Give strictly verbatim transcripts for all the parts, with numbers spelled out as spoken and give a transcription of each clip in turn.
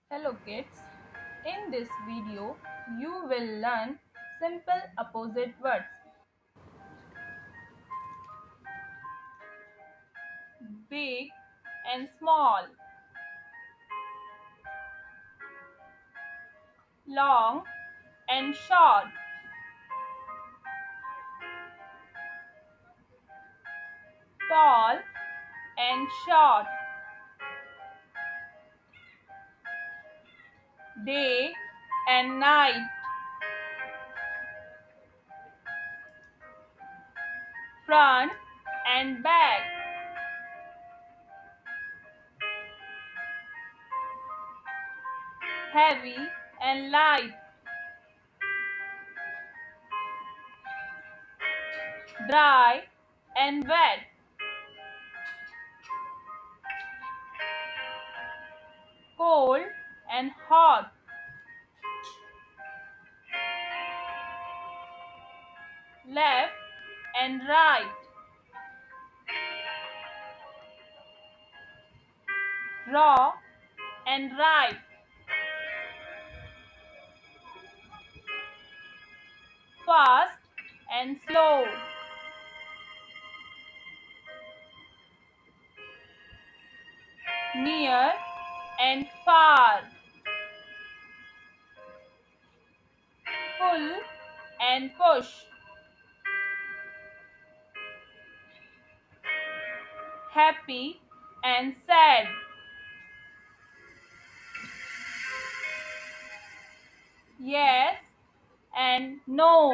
Hello kids, in this video you will learn simple opposite words. Big and small, long and short, tall and short, day and night, front and back, heavy and light, dry and wet, cold and hot, left and right, raw and ripe, fast and slow, near and far, pull and push, happy and sad, yes and no,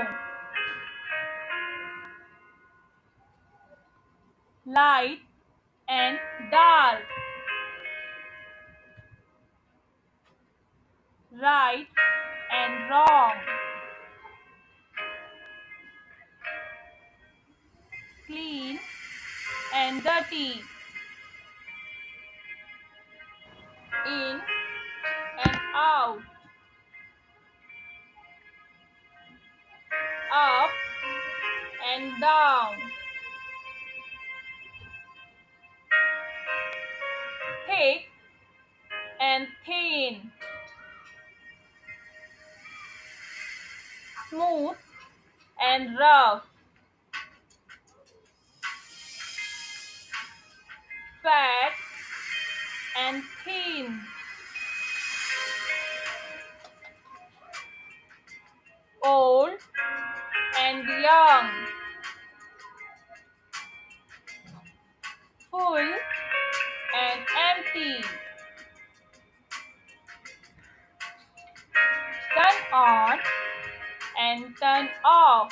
light and dark, right and wrong, clean and dirty, in and out, up and down, thick and thin, smooth and rough, fat and thin, old and young, full and empty, turn on and turn off,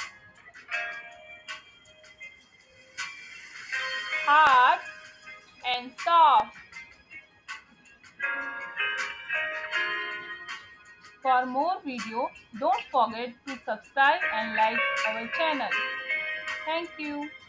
hard and soft. For more video, don't forget to subscribe and like our channel. Thank you.